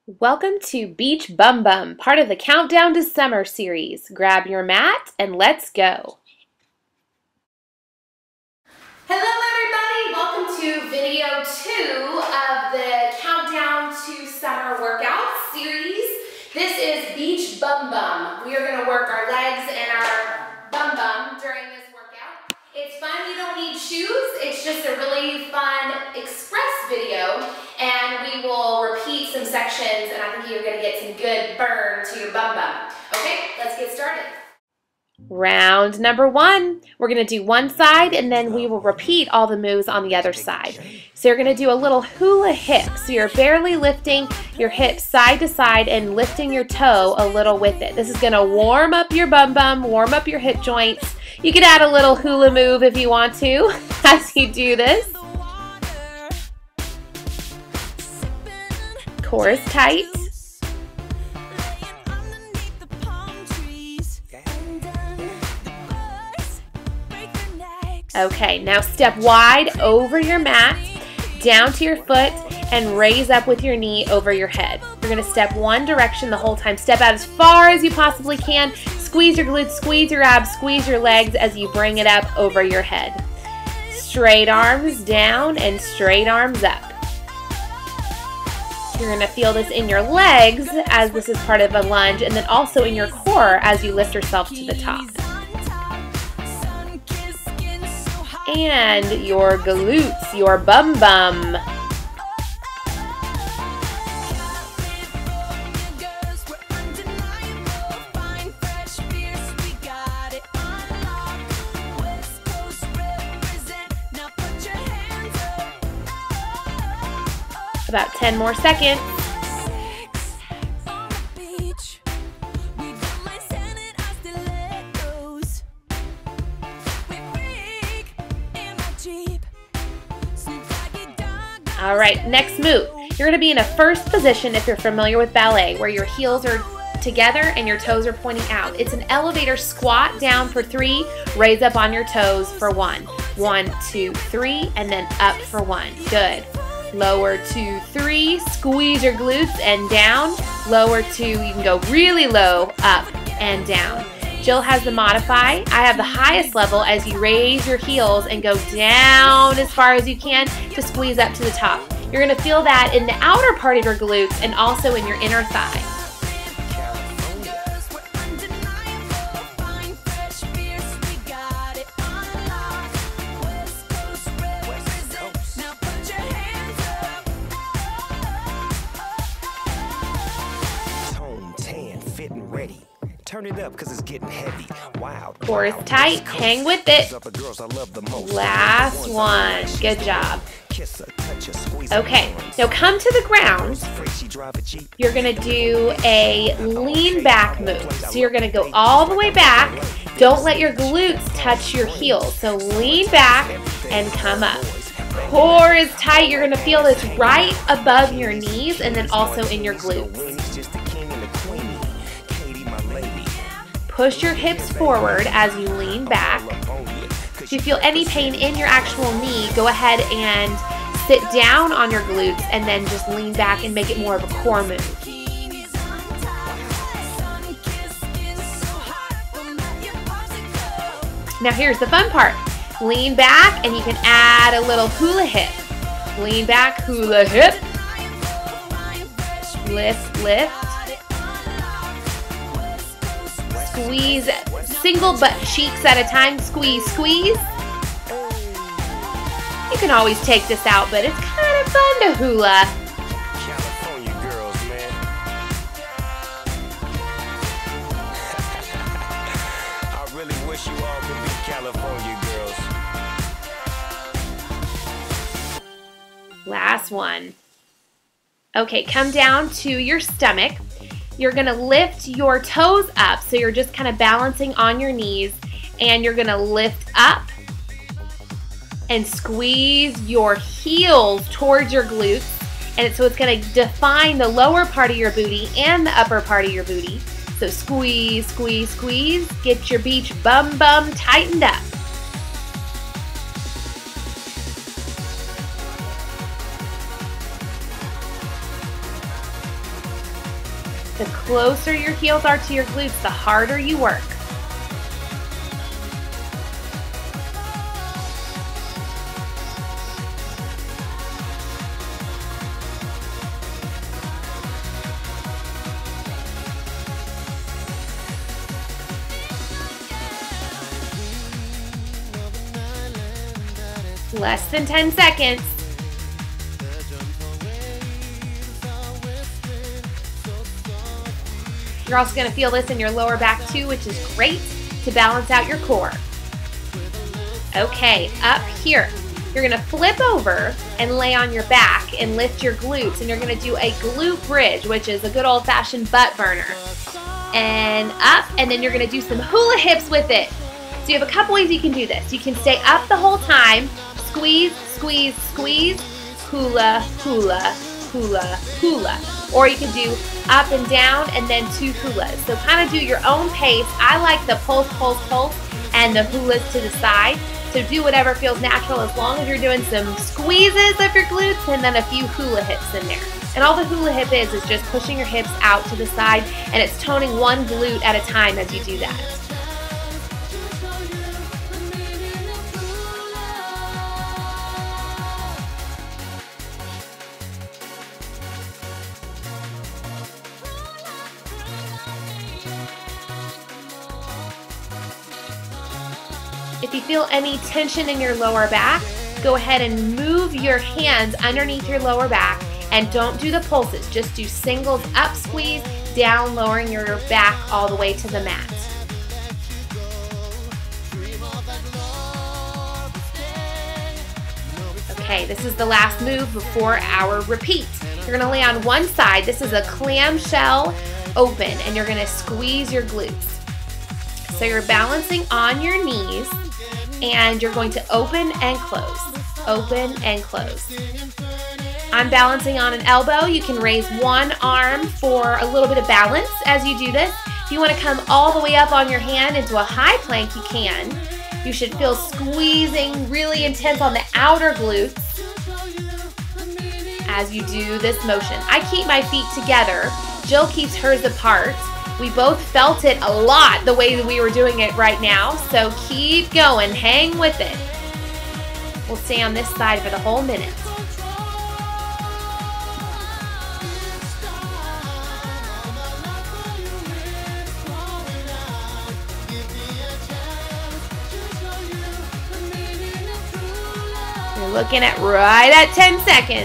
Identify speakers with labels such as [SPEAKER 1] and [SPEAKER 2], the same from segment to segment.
[SPEAKER 1] Welcome to Beach Bum Bum, part of the Countdown to Summer series. Grab your mat and let's go. Hello everybody, welcome to video 2 of the Countdown to Summer workout series. This is Beach Bum Bum. We are going to work our legs and our bum bum during this workout. It's fun, you don't need shoes. It's just a really fun express video, and we will repeat some sections, and I think you're going to get some good burn to your bum bum. Okay, let's get started. Round number 1, we're going to do one side and then we will repeat all the moves on the other side. So you're going to do a little hula hip. So you're barely lifting your hips side to side and lifting your toe a little with it. This is going to warm up your bum bum, warm up your hip joints. You can add a little hula move if you want to as you do this. Core is tight. Okay, now step wide over your mat, down to your foot, and raise up with your knee over your head. You're going to step one direction the whole time. Step out as far as you possibly can. Squeeze your glutes, squeeze your abs, squeeze your legs as you bring it up over your head. Straight arms down and straight arms up. You're going to feel this in your legs as this is part of a lunge, and then also in your core as you lift yourself to the top. And your glutes, your bum bum. About 10 more seconds. All right, next move. You're going to be in a first position if you're familiar with ballet, where your heels are together and your toes are pointing out. It's an elevator squat down for 3, raise up on your toes for 1. 1, 2, 3, and then up for 1. Good. Lower 2, 3, squeeze your glutes and down. Lower 2, you can go really low, up and down. Jill has the modify. I have the highest level as you raise your heels and go down as far as you can to squeeze up to the top. You're going to feel that in the outer part of your glutes and also in your inner thigh.
[SPEAKER 2] Turn it up because it's getting heavy. Wow.
[SPEAKER 1] Core is tight. Hang with it. Last one. Good job. Okay, now come to the ground. You're going to do a lean back move. So you're going to go all the way back. Don't let your glutes touch your heels. So lean back and come up. Core is tight. You're going to feel this right above your knees and then also in your glutes. Push your hips forward as you lean back. If you feel any pain in your actual knee, go ahead and sit down on your glutes and then just lean back and make it more of a core move. Now here's the fun part. Lean back and you can add a little hula hip. Lean back, hula hip. Lift, lift. Squeeze single butt cheeks at a time. Squeeze, squeeze. You can always take this out, but it's kind of fun to hula.
[SPEAKER 2] California girls, man. I really wish you all could be California girls.
[SPEAKER 1] Last one. Okay, come down to your stomach. You're going to lift your toes up, so you're just kind of balancing on your knees, and you're going to lift up and squeeze your heels towards your glutes, and so it's going to define the lower part of your booty and the upper part of your booty. So squeeze, squeeze, squeeze. Get your beach bum bum tightened up. The closer your heels are to your glutes, the harder you work. Less than 10 seconds. You're also going to feel this in your lower back too, which is great to balance out your core. Okay, up here. You're going to flip over and lay on your back and lift your glutes, and you're going to do a glute bridge, which is a good old-fashioned butt burner. And up, and then you're going to do some hula hips with it. So you have a couple ways you can do this. You can stay up the whole time, squeeze, squeeze, squeeze, hula, hula, hula, hula. Or you can do up and down and then 2 hulas. So kind of do your own pace. I like the pulse, pulse, pulse and the hulas to the side. So do whatever feels natural as long as you're doing some squeezes of your glutes and then a few hula hips in there. And all the hula hip is just pushing your hips out to the side, and it's toning one glute at a time as you do that. If you feel any tension in your lower back, go ahead and move your hands underneath your lower back and don't do the pulses. Just do singles up, squeeze, down, lowering your back all the way to the mat. Okay, this is the last move before our repeat. You're gonna lay on one side. This is a clamshell open, and you're gonna squeeze your glutes. So you're balancing on your knees, and you're going to open and close, open and close. I'm balancing on an elbow. You can raise one arm for a little bit of balance as you do this. If you want to come all the way up on your hand into a high plank, you can. You should feel squeezing really intense on the outer glutes as you do this motion. I keep my feet together. Jill keeps hers apart. We both felt it a lot the way that we were doing it right now, so keep going, hang with it. We'll stay on this side for the whole minute. You're looking at right at 10 seconds.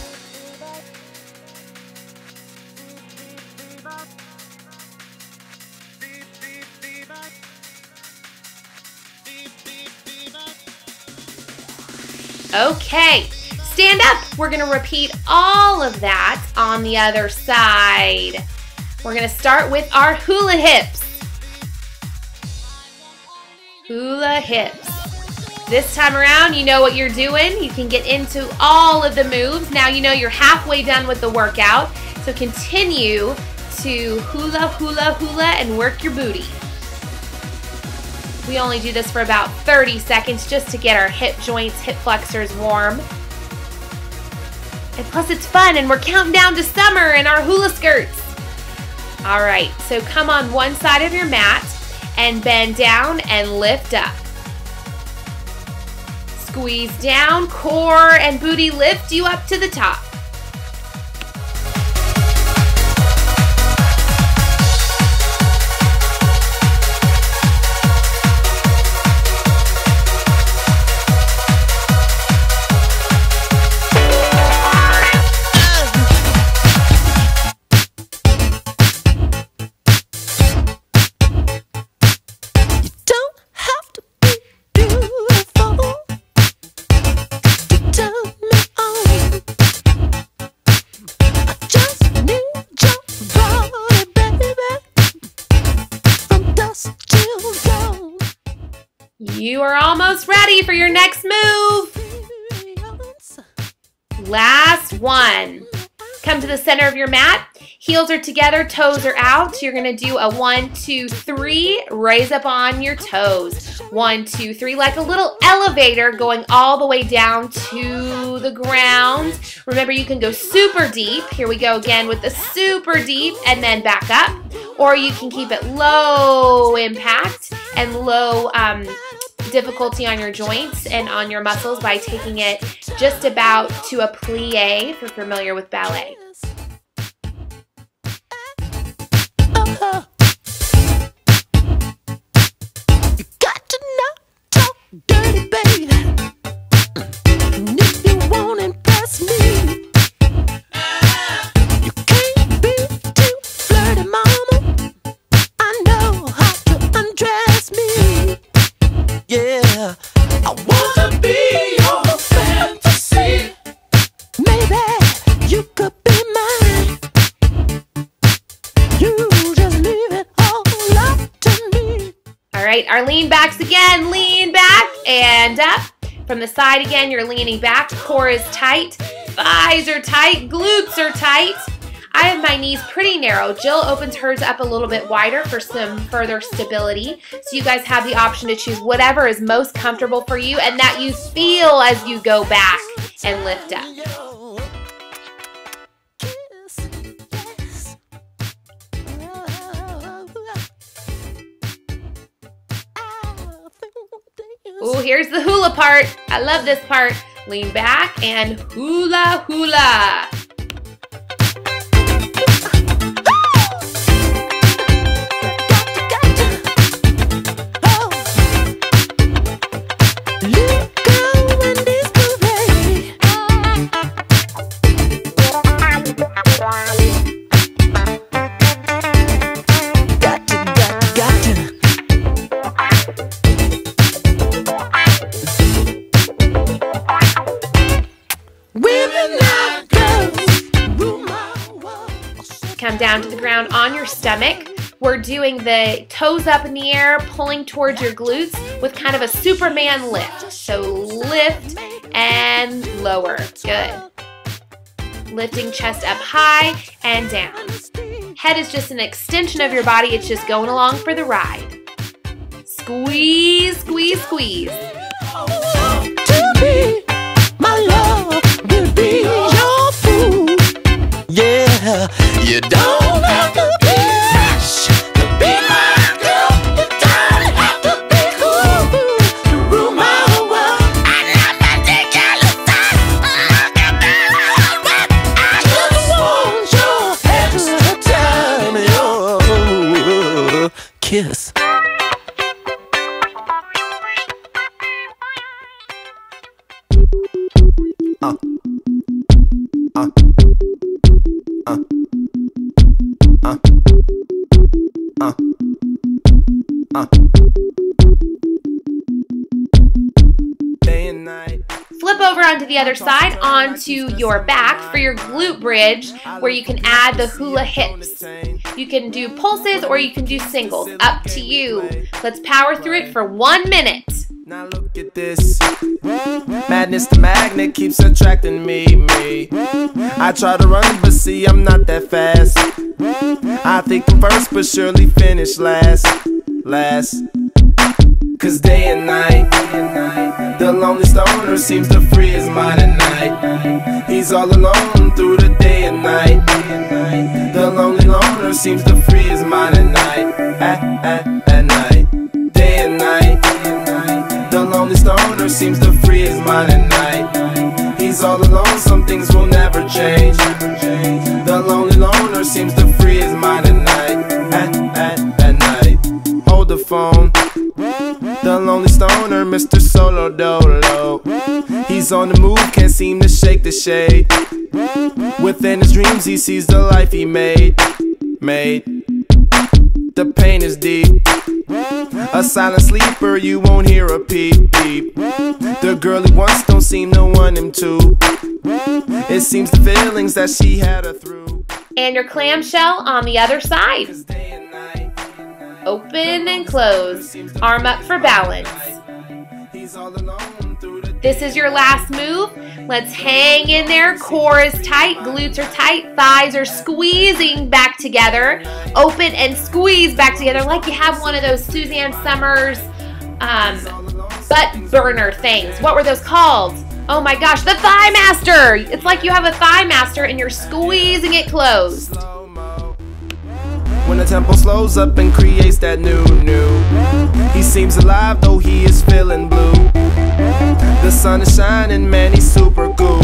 [SPEAKER 1] Okay, stand up. We're gonna repeat all of that on the other side. We're gonna start with our hula hips. Hula hips. This time around, you know what you're doing. You can get into all of the moves. Now you know you're halfway done with the workout, so continue to hula, hula, hula and work your booty. We only do this for about 30 seconds just to get our hip joints, hip flexors warm. And plus it's fun, and we're counting down to summer in our hula skirts. All right, so come on one side of your mat and bend down and lift up. Squeeze down, core and booty lift you up to the top. You are almost ready for your next move. Last one. Come to the center of your mat. Heels are together, toes are out. You're gonna do a 1, 2, 3, raise up on your toes. 1, 2, 3, like a little elevator going all the way down to the ground. Remember, you can go super deep. Here we go again with the super deep and then back up. Or you can keep it low impact and low difficulty on your joints and on your muscles by taking it just about to a plie if you're familiar with ballet.
[SPEAKER 3] You got to not talk dirty, baby. And if you won't impress me, you can't be too flirty, mama. I know how to undress me. Yeah, I wanna be your fantasy. Maybe you could be mine. You just leave it all up to me.
[SPEAKER 1] All right, our lean backs again. Lean back and up. From the side again, you're leaning back. Core is tight. Thighs are tight. Glutes are tight. I have my knees pretty narrow. Jill opens hers up a little bit wider for some further stability. So you guys have the option to choose whatever is most comfortable for you and that you feel as you go back and lift up. Ooh, here's the hula part. I love this part. Lean back and hula hula. Come down to the ground on your stomach. We're doing the toes up in the air, pulling towards your glutes with kind of a Superman lift. So lift and lower. Good. Lifting chest up high and down. Head is just an extension of your body. It's just going along for the ride. Squeeze, squeeze, squeeze.
[SPEAKER 3] To be my love will be your food. Yeah, you don't have to be rich to be my girl. You don't have to be cool to rule my whole world. I love that ridiculous time. Look at that. I just want your extra time. Your kiss.
[SPEAKER 2] Day and night.
[SPEAKER 1] Flip over onto the other side, onto your back for your glute bridge, where you can add the hula hips. You can do pulses or you can do singles. Up to you. Let's power through it for 1 minute.
[SPEAKER 2] Now look at this. Madness, the magnet keeps attracting me. I try to run, but see, I'm not that fast. I think I'm first, but surely finish last. Cause day and night, the lonely stoner seems to free his mind at night. He's all alone through the day and night. The lonely loner seems to free his mind at night. At night, day and night. The lonely stoner seems to free his mind at night. He's all alone, some things will never change. The lonely loner seems to free his mind at night. At night, hold the phone. The lonely stoner, Mr. Solo Dolo. He's on the move, can't seem to shake the shade. Within his dreams he sees the life he made. The pain is deep. A silent sleeper, you won't hear a peep peep. The girl he wants don't seem to want him to. It seems the feelings that she had her through.
[SPEAKER 1] And your clamshell on the other side. Open and close. Arm up for balance. This is your last move. Let's hang in there. Core is tight, glutes are tight, thighs are squeezing back together. Open and squeeze back together like you have one of those Suzanne Summers butt burner things. What were those called? Oh my gosh, the Thigh Master. It's like you have a Thigh Master and you're squeezing it closed.
[SPEAKER 2] When the tempo slows up and creates that new. He seems alive though he is feeling blue. The sun is shining, man, he's super cool.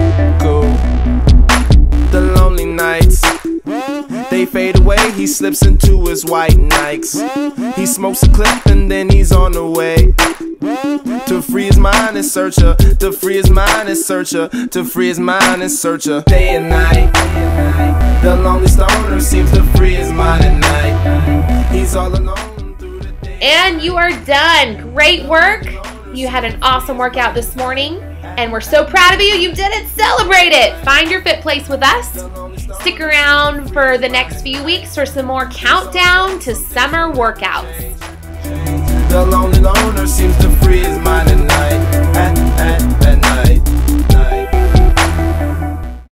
[SPEAKER 2] The lonely nights, they fade away, he slips into his white Nikes. He smokes a clip and then he's on the way to free his mind and searcher, to free his mind and searcher, to free his mind and searcher. Day and night, the lonely stoner seems to free his mind at night. He's all alone through the day.
[SPEAKER 1] And you are done. Great work. You had an awesome workout this morning, and we're so proud of you. You did it. Celebrate it. Find your fit place with us. Stick around for the next few weeks for some more countdown to summer workouts.
[SPEAKER 2] The lonely loner seems to free his mind at night.